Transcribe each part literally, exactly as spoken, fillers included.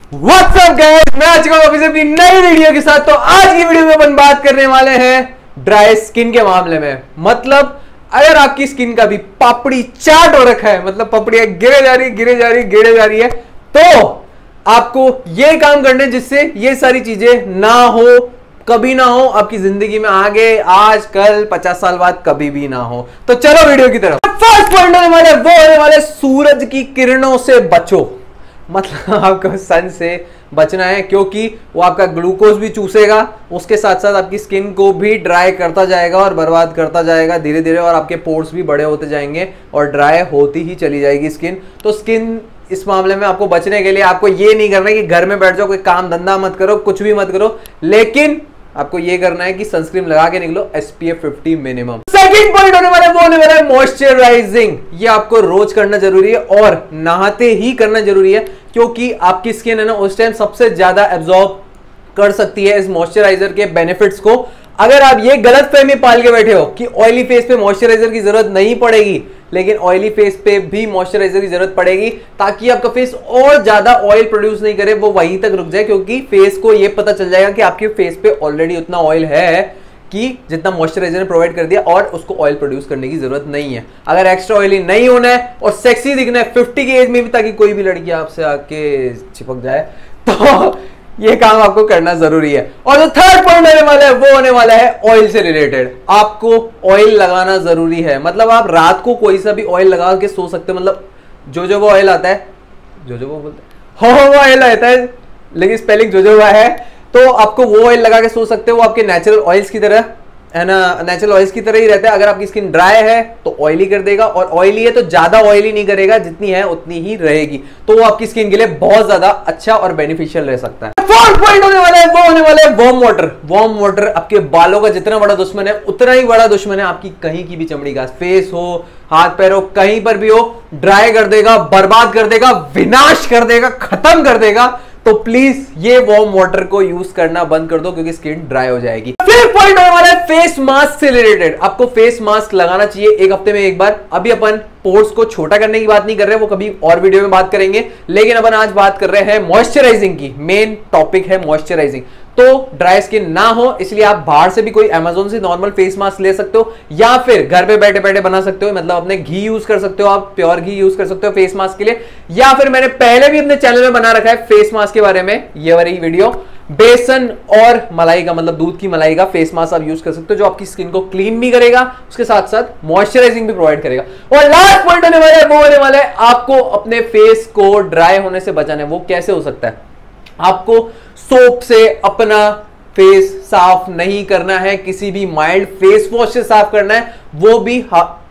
WhatsApp guys, मैं आ चुका हूं वापस अपनी नई वीडियो के साथ। तो आज की वीडियो में अपन बात करने वाले हैं ड्राई स्किन के मामले में। मतलब अगर आपकी स्किन का भी पापड़ी चाट हो रखा है, मतलब पपड़ी गिरे जा रही गिरे जा रही गिरे जा रही है, तो आपको ये काम करने जिससे ये सारी चीजें ना हो, कभी ना हो आपकी जिंदगी में, आगे आज कल पचास साल बाद कभी भी ना हो। तो चलो वीडियो की तरफ। फर्स्ट पॉइंट होने वाले वो होने वाले सूरज की किरणों से बचो। मतलब आपको सन से बचना है, क्योंकि वो आपका ग्लूकोज भी चूसेगा, उसके साथ साथ आपकी स्किन को भी ड्राई करता जाएगा और बर्बाद करता जाएगा धीरे धीरे, और आपके पोर्स भी बड़े होते जाएंगे और ड्राई होती ही चली जाएगी स्किन। तो स्किन इस मामले में आपको बचने के लिए आपको ये नहीं करना है कि घर में बैठ जाओ, कोई काम धंधा मत करो, कुछ भी मत करो, लेकिन आपको ये करना है कि सनस्क्रीन लगा के निकलो, SPF fifty minimum. Second point होने वाला है वो होने वाला है मॉइस्चराइजिंग। ये आपको रोज करना जरूरी है और नहाते ही करना जरूरी है, क्योंकि आपकी स्किन है ना उस टाइम सबसे ज्यादा एब्जॉर्ब कर सकती है इस मॉइस्चराइजर के बेनिफिट्स को। अगर आप ये गलत फहमी पाल के बैठे हो कि ऑयली फेस पे मॉइस्चराइजर की जरूरत नहीं पड़ेगी, लेकिन ऑयली फेस पे भी मॉइस्चराइजर की जरूरत पड़ेगी, ताकि आपका फेस और ज्यादा ऑयल प्रोड्यूस नहीं करे, वो वहीं तक रुक जाए, क्योंकि फेस को ये पता चल जाएगा कि आपके फेस पे ऑलरेडी उतना ऑयल है कि जितना मॉइस्चराइजर ने प्रोवाइड कर दिया, और उसको ऑयल प्रोड्यूस करने की जरूरत नहीं है। अगर एक्स्ट्रा ऑयली नहीं होना है और सेक्सी दिखना है फिफ्टी की एज में भी, ताकि कोई भी लड़की आपसे आके चिपक जाए, तो ये काम आपको करना जरूरी है। और जो थर्ड पॉइंट होने वाला है वो होने वाला है ऑयल से रिलेटेड। आपको ऑयल लगाना जरूरी है। मतलब आप रात को कोई सा भी ऑयल लगा के सो सकते हो। मतलब जो जो वो ऑयल आता है, जो जो वो बोलते हैं हो वो ऑयल आता है, लेकिन स्पेलिंग जो जो है, तो आपको वो ऑयल लगा के सो सकते हो। वो आपके नेचुरल ऑयल्स की तरह है ना, नेचुरल ऑयल्स की तरह ही रहता है। अगर आपकी स्किन ड्राई है तो ऑयली कर देगा, और ऑयली है तो ज्यादा ऑयली नहीं करेगा, जितनी है उतनी ही रहेगी। तो वो आपकी स्किन के लिए बहुत ज्यादा अच्छा और बेनिफिशियल रह सकता है। फोर्थ पॉइंट होने वाला है वो होने वाला है वार्म वाटर। वार्म वाटर आपके बालों का जितना बड़ा दुश्मन है, उतना ही बड़ा दुश्मन है आपकी कहीं की भी चमड़ी का। फेस हो, हाथ पैर हो, कहीं पर भी हो, ड्राई कर देगा, बर्बाद कर देगा, विनाश कर देगा, खत्म कर देगा। तो प्लीज ये वार्म वाटर को यूज करना बंद कर दो, क्योंकि स्किन ड्राई हो जाएगी। फिफ्थ पॉइंट होने वाला है फेस मास्क से रिलेटेड। आपको फेस मास्क लगाना चाहिए एक हफ्ते में एक बार। अभी अपन पोर्स को छोटा करने की बात नहीं कर रहे, वो कभी और वीडियो में बात करेंगे, लेकिन अपन आज बात कर रहे हैं मॉइस्चराइजिंग की। मेन टॉपिक है मॉइस्चराइजिंग। तो ड्राई स्किन ना हो, इसलिए आप बाहर से भी कोई अमेज़न से नॉर्मल फेस मास्क ले सकते हो, या फिर घर पे बैठे बैठे बना सकते हो। मतलब अपने घी यूज कर सकते हो, आप प्योर घी यूज कर सकते हो फेस मास्क के लिए, या फिर मैंने पहले भी अपने चैनल में बना रखा है फेस मास्क के बारे में, ये वाली वीडियो। बेसन और मलाई का, मतलब दूध की मलाई का फेस मास्क आप यूज कर सकते हो, जो आपकी स्किन को क्लीन भी करेगा, उसके साथ साथ मॉइस्चराइजिंग भी प्रोवाइड करेगा। और लास्ट पॉइंट होने वाला है वो होने वाला है आपको अपने फेस को ड्राई होने से बचाना है। वो कैसे हो सकता है? आपको सोप से अपना फेस साफ नहीं करना है, किसी भी माइल्ड फेस वॉश से साफ करना है, वो भी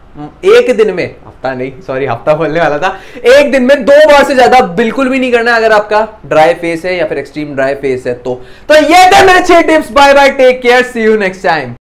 एक दिन में, हफ्ता नहीं, सॉरी हफ्ता बोलने वाला था, एक दिन में दो बार से ज्यादा बिल्कुल भी नहीं करना है, अगर आपका ड्राई फेस है या फिर एक्सट्रीम ड्राई फेस है तो। तो ये थे मेरे छह tips. Bye bye, take care, see you next time.